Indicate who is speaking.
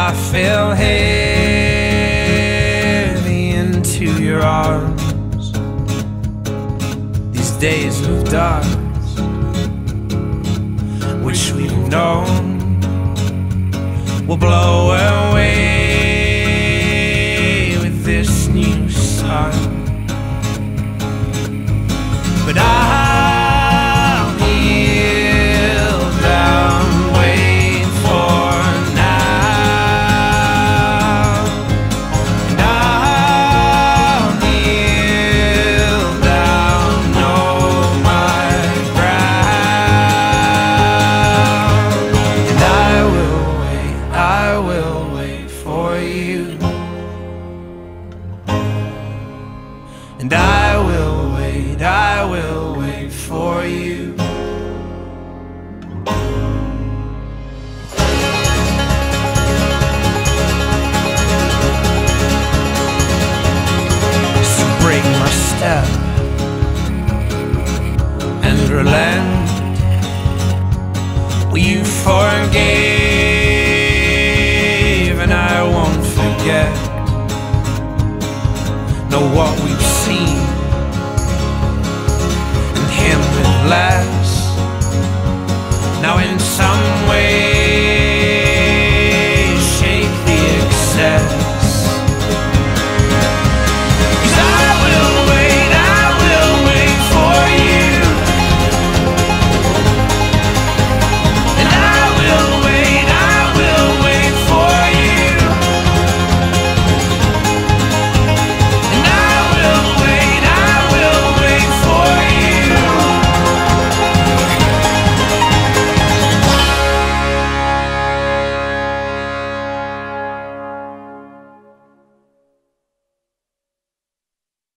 Speaker 1: I fell heavy into your arms. These days of dark, which we've known, will blow away with this new sun. But I'll kneel down, wait for now. And I'll kneel down, know my ground. And I will wait for you. And I will wait for you. So break my step and relent. Well, you forgave and I won't forget. Know what we've seen, and him with less. Now in some